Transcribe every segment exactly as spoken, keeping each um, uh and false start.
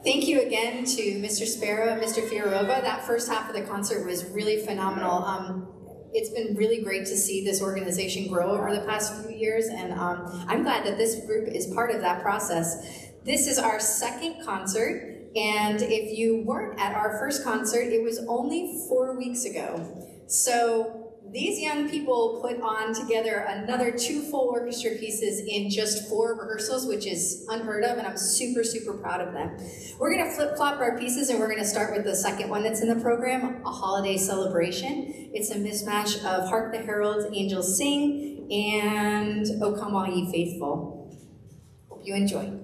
Thank you again to Mister Sparrow and Mister Fiorova. That first half of the concert was really phenomenal. Um, it's been really great to see this organization grow over the past few years, and um, I'm glad that this group is part of that process. This is our second concert, and if you weren't at our first concert, it was only four weeks ago. So these young people put on together another two full orchestra pieces in just four rehearsals, which is unheard of, and I'm super, super proud of them. We're gonna flip-flop our pieces, and we're gonna start with the second one that's in the program, A Holiday Celebration. It's a mismatch of Hark the Heralds, Angels Sing, and O Come All Ye Faithful. Hope you enjoy.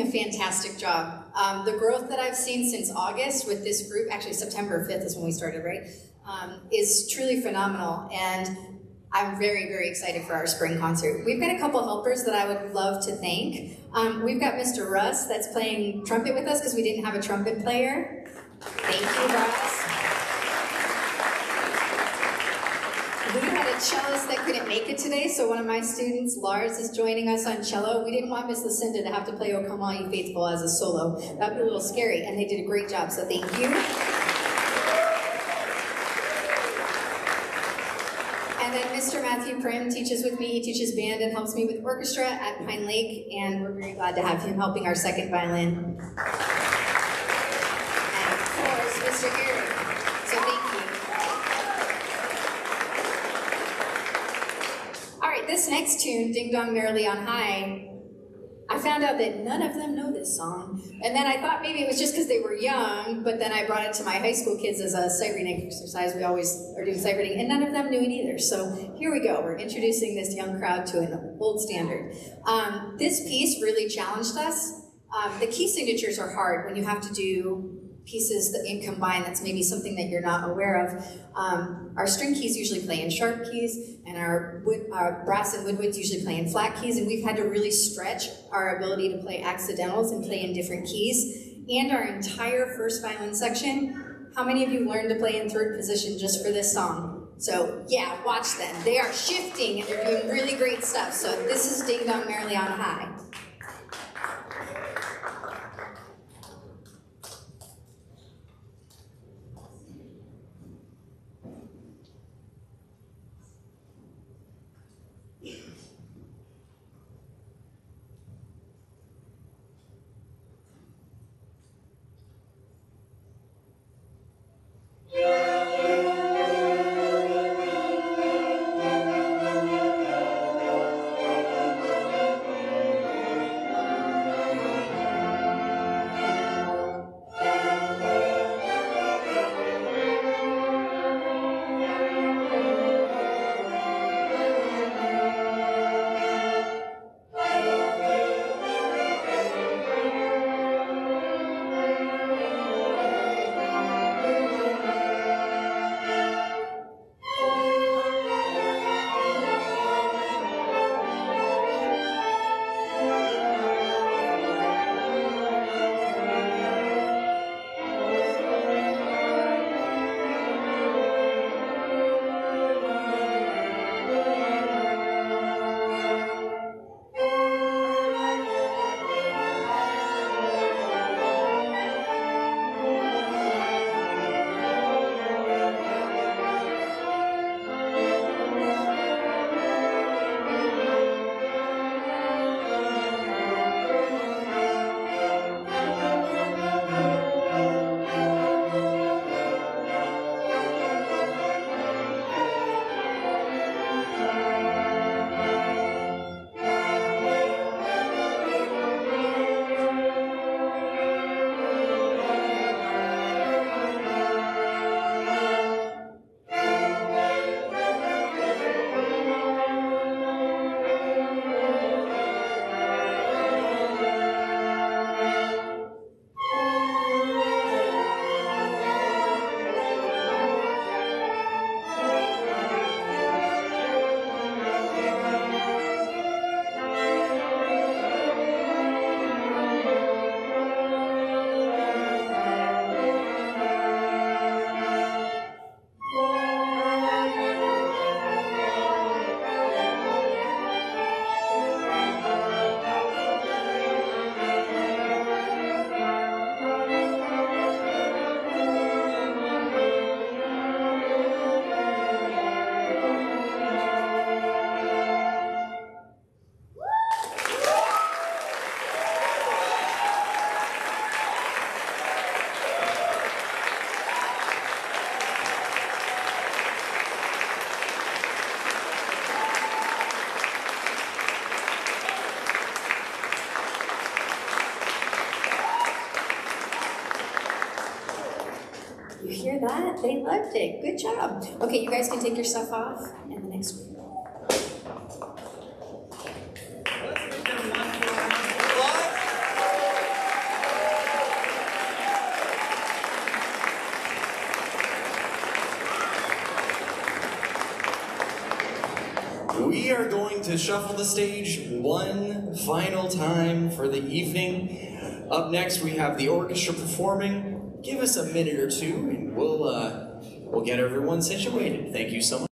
a fantastic job. Um, the growth that I've seen since August with this group, actually September fifth is when we started, right, um, is truly phenomenal. And I'm very, very excited for our spring concert. We've got a couple helpers that I would love to thank. Um, we've got Mister Russ that's playing trumpet with us because we didn't have a trumpet player. Thank you, Russ. We had a cellist that couldn't make it today, so one of my students, Lars, is joining us on cello. We didn't want Miss Lucinda to have to play O Come All Ye Faithful as a solo. That would be a little scary, and they did a great job, so thank you. And then Mister Matthew Prim teaches with me. He teaches band and helps me with orchestra at Pine Lake, and we're very glad to have him helping our second violin. And of course, Mister Eric. So thank you. All right, this next tune, Ding Dong Merrily on High, I found out that none of them know this song. And then I thought maybe it was just because they were young, but then I brought it to my high school kids as a sight reading exercise. We always are doing sight reading, and none of them knew it either. So here we go. We're introducing this young crowd to an old standard. Um, this piece really challenged us. Um, the key signatures are hard when you have to do pieces that in combine that's maybe something that you're not aware of. Um, our string keys usually play in sharp keys, and our, wood, our brass and woodwinds usually play in flat keys, and we've had to really stretch our ability to play accidentals and play in different keys. And our entire first violin section, how many of you learned to play in third position just for this song? So yeah, watch them. They are shifting and they're doing really great stuff. So this is Ding Dong Merrily on High. Hear that? They loved it. Good job. Okay, you guys can take your stuff off, and the next one. to shuffle the stage one final time for the evening. Up next, we have the orchestra performing. Give us a minute or two, and we'll uh, we'll get everyone situated. Thank you so much.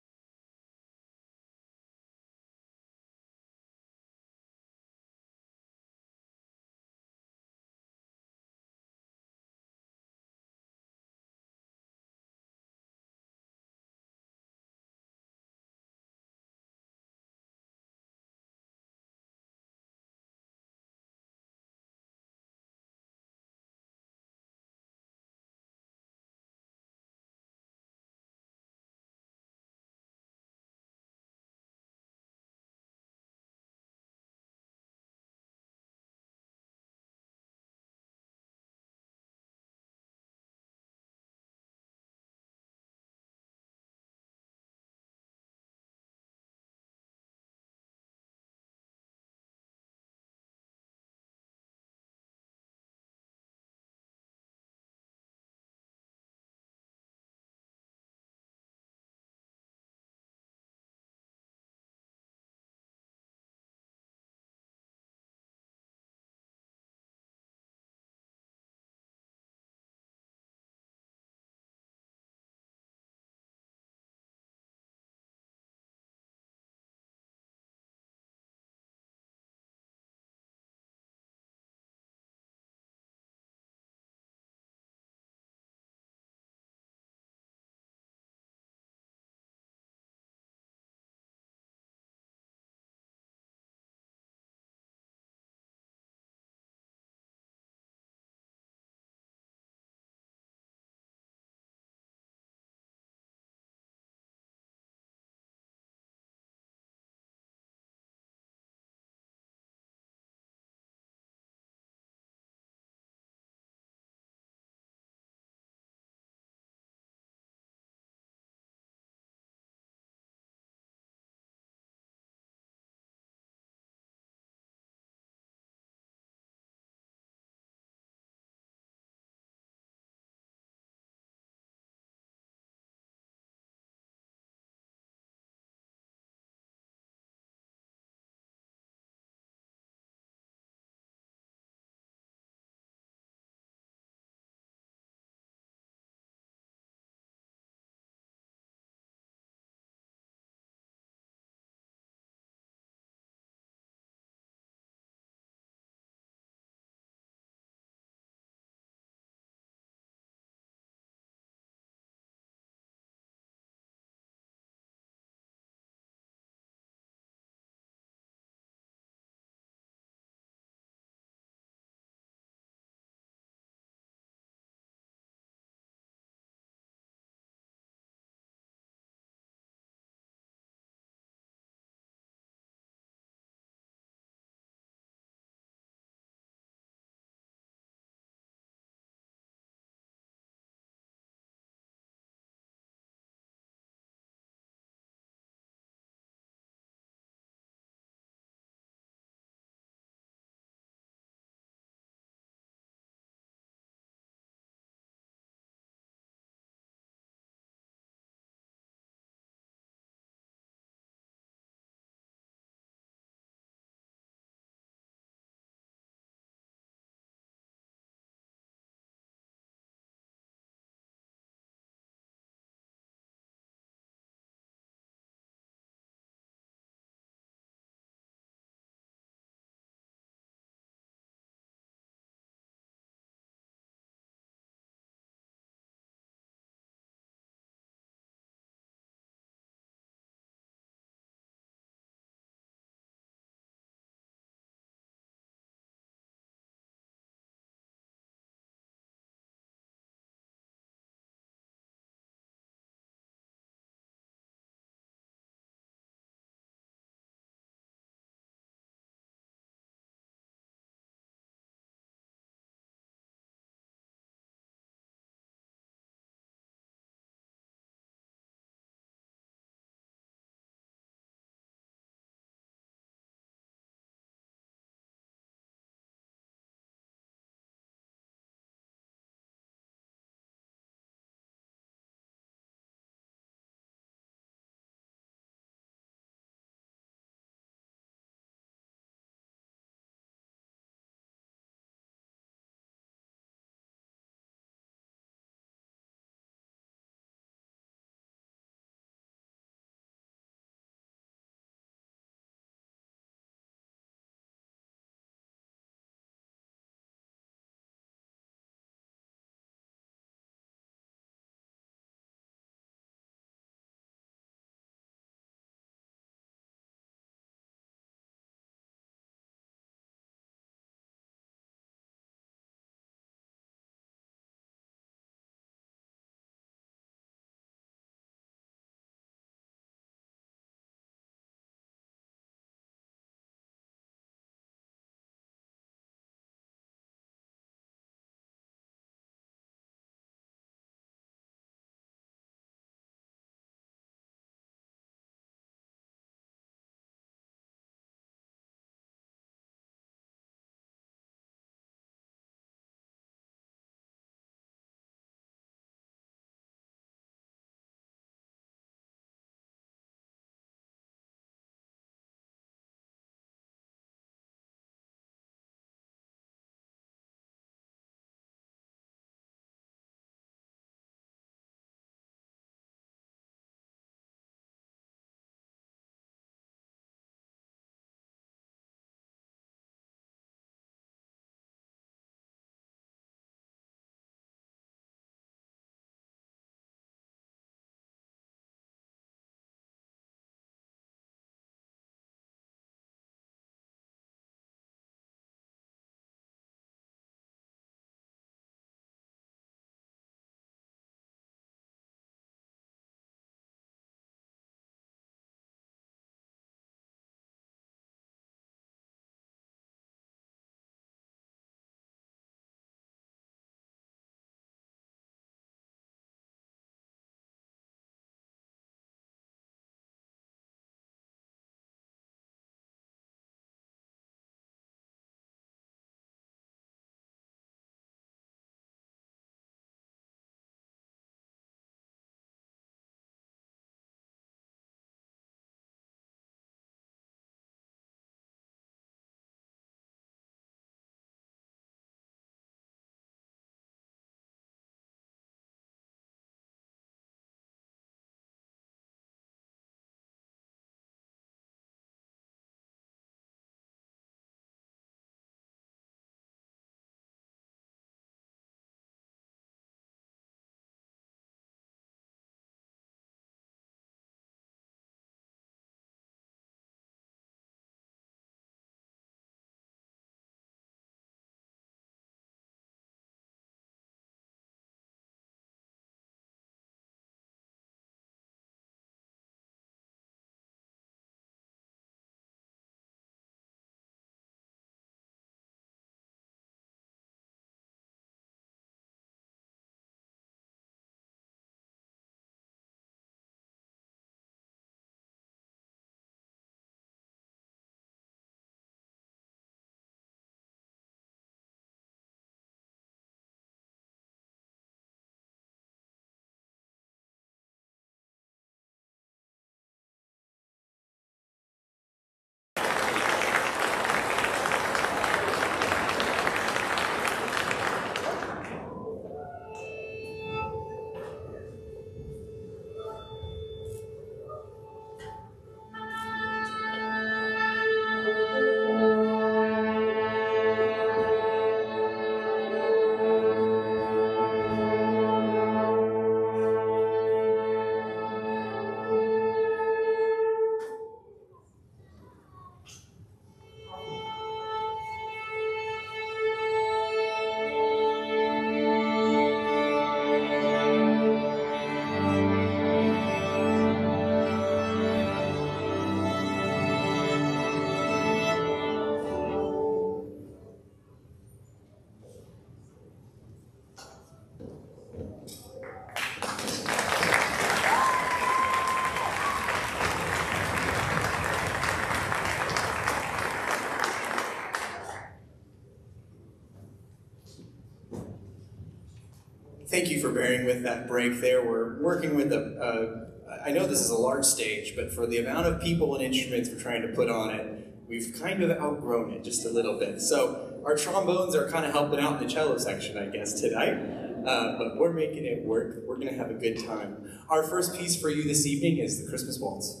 thank you for bearing with that break there. We're working with a, uh, I know this is a large stage, but for the amount of people and instruments we're trying to put on it, we've kind of outgrown it just a little bit. So our trombones are kind of helping out in the cello section, I guess, tonight. Uh, but we're making it work. We're going to have a good time. Our first piece for you this evening is the Christmas Waltz.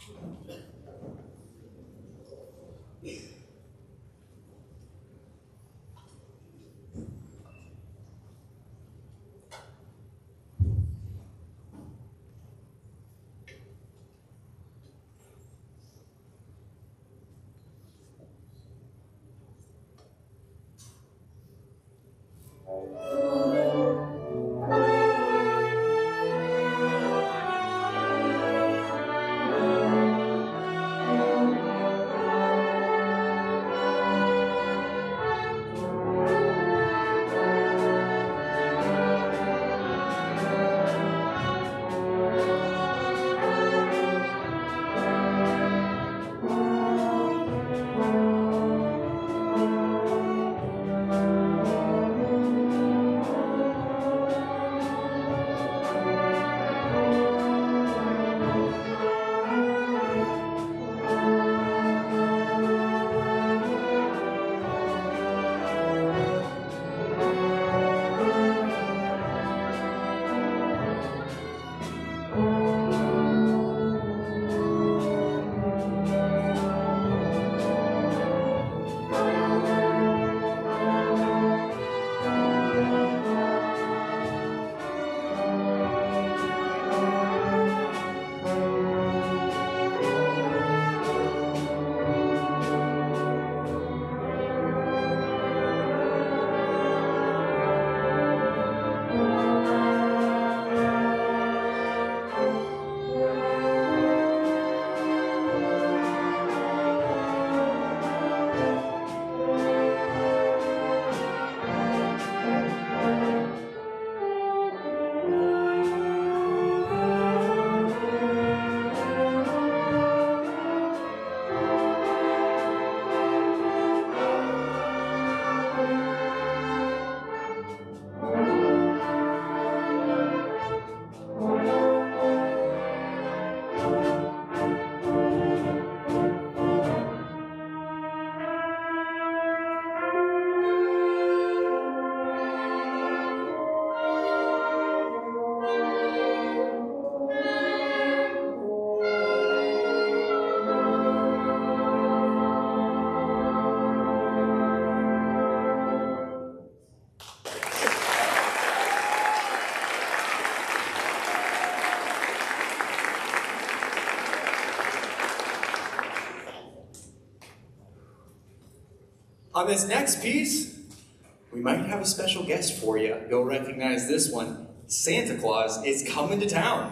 On this next piece, we might have a special guest for you. You'll recognize this one. Santa Claus is coming to town.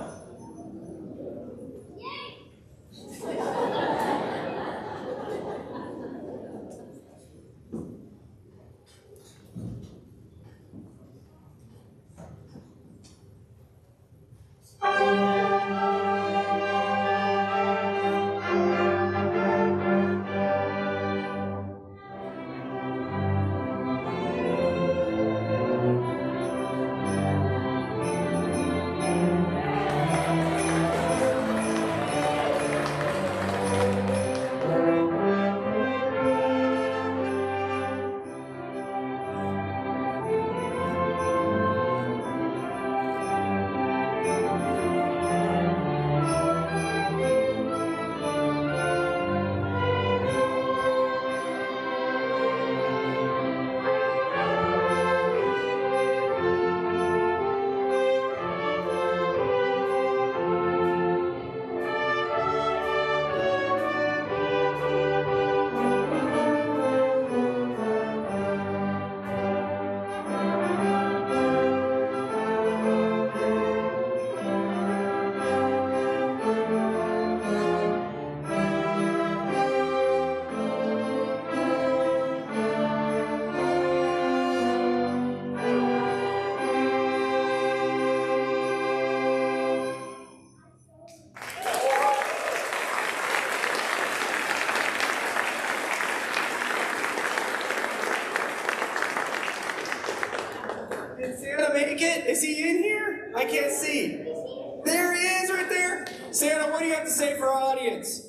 Is he in here? I can't see. There he is right there. Santa, what do you have to say for our audience?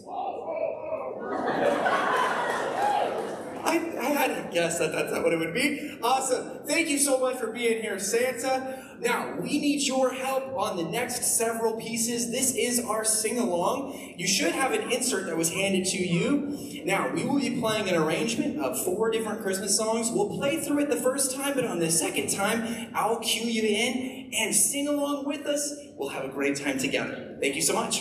I, I had to guess that that's not what it would be. Awesome. Thank you so much for being here, Santa. Now, we need your help on the next several pieces. This is our sing-along. You should have an insert that was handed to you. Now, we will be playing an arrangement of four different Christmas songs. We'll play through it the first time, but on the second time, I'll cue you in and sing along with us. We'll have a great time together. Thank you so much.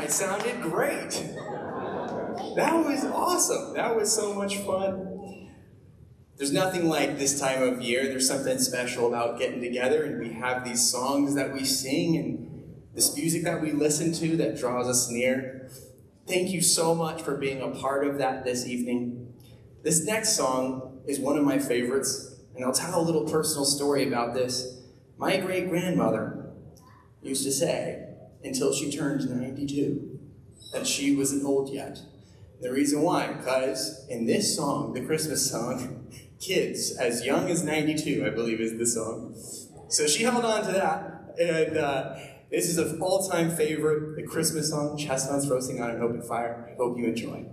It sounded great. That was awesome. That was so much fun. There's nothing like this time of year. There's something special about getting together, and we have these songs that we sing and this music that we listen to that draws us near. Thank you so much for being a part of that this evening. This next song is one of my favorites, and I'll tell a little personal story about this. My great-grandmother used to say, until she turned ninety-two, that she wasn't old yet. The reason why, because in this song, the Christmas song, kids as young as ninety-two, I believe is the song. So she held on to that, and uh, this is an all-time favorite, the Christmas song, Chestnuts Roasting on an Open Fire. I hope you enjoy.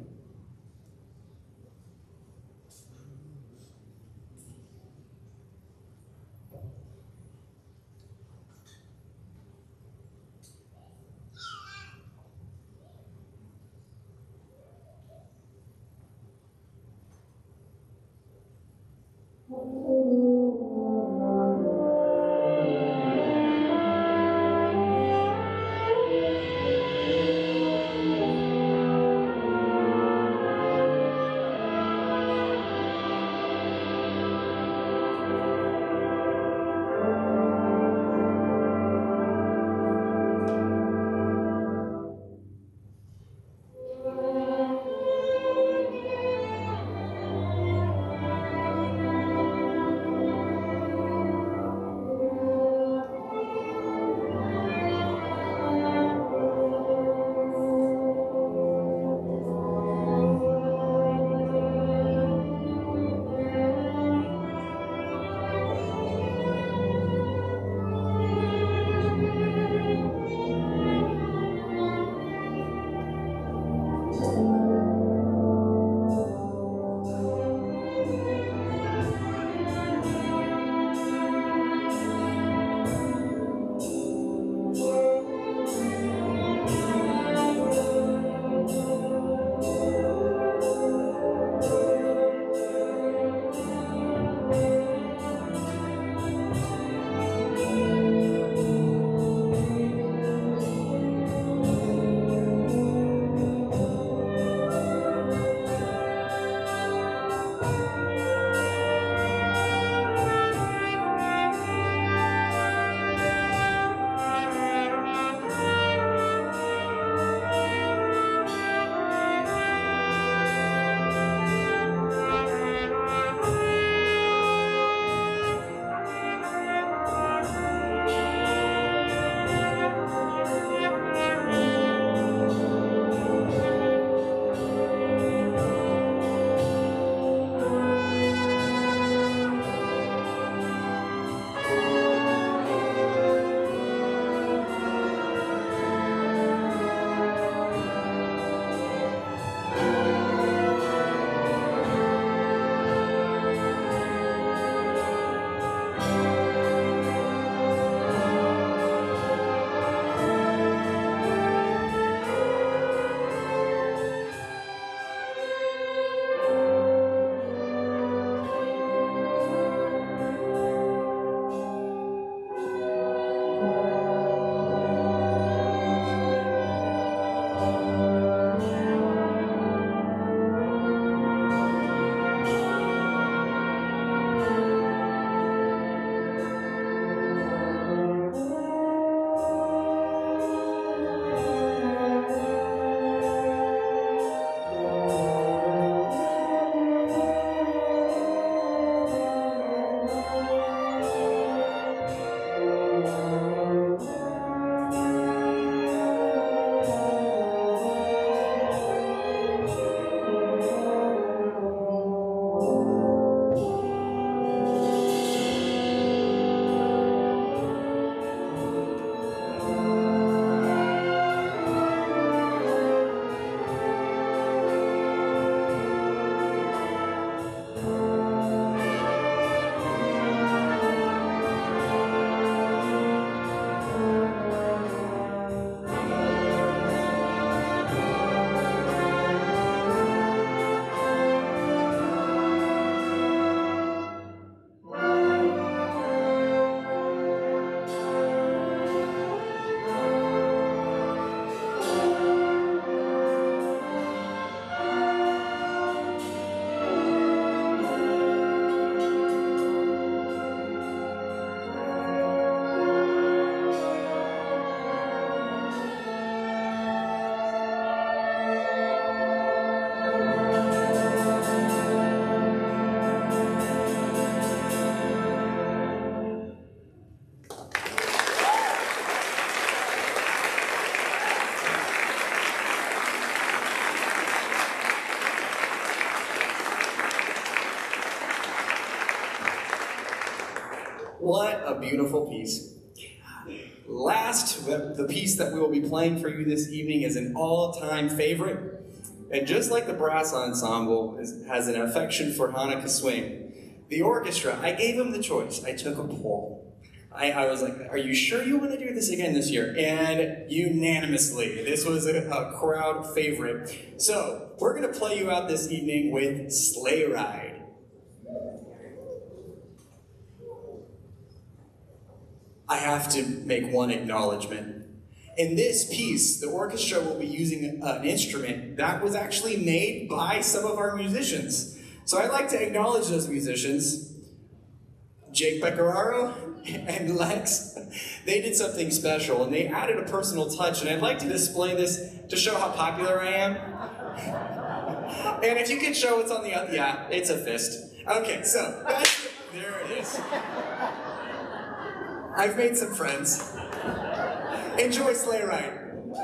What a beautiful piece. Last, the piece that we will be playing for you this evening is an all-time favorite. And just like the brass ensemble is, has an affection for Hanukkah Swing, the orchestra, I gave them the choice. I took a poll. I, I was like, are you sure you want to do this again this year? And unanimously, this was a, a crowd favorite. So, we're going to play you out this evening with Sleigh Ride. I have to make one acknowledgement. In this piece, the orchestra will be using an instrument that was actually made by some of our musicians. So I'd like to acknowledge those musicians. Jake Pecoraro and Lex, they did something special and they added a personal touch, and I'd like to display this to show how popular I am. And if you can show what's on the other, yeah, it's a fist. Okay, so, that's, there it is. I've made some friends. Enjoy Sleigh Ride.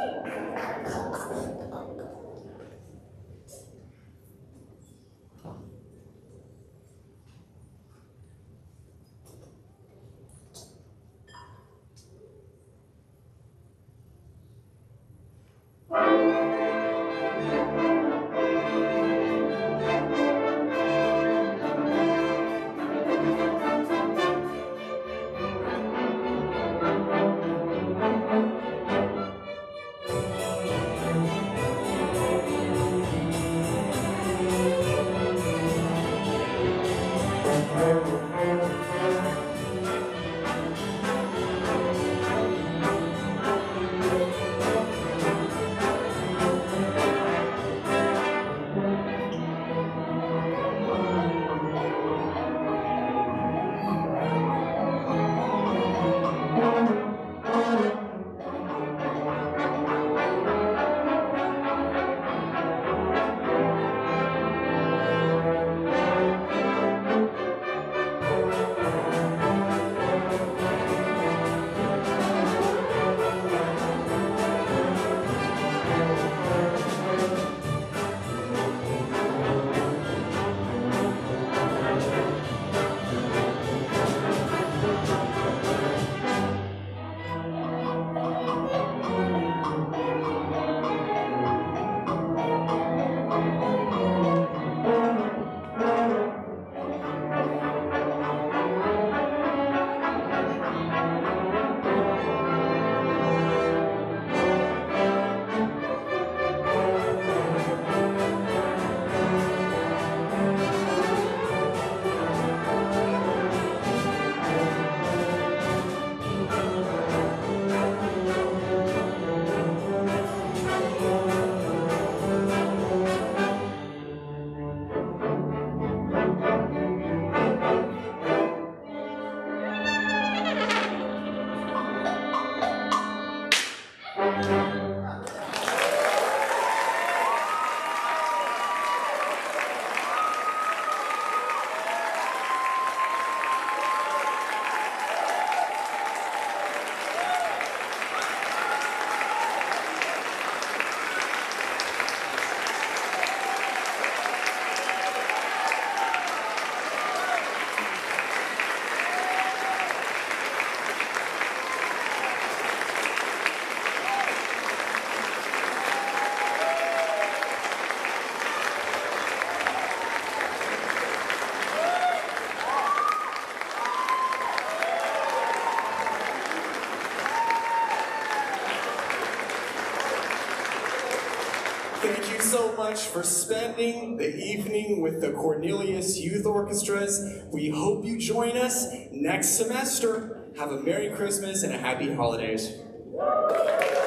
Thank you so much for spending the evening with the Cornelius Youth Orchestras. We hope you join us next semester. Have a Merry Christmas and a Happy Holidays.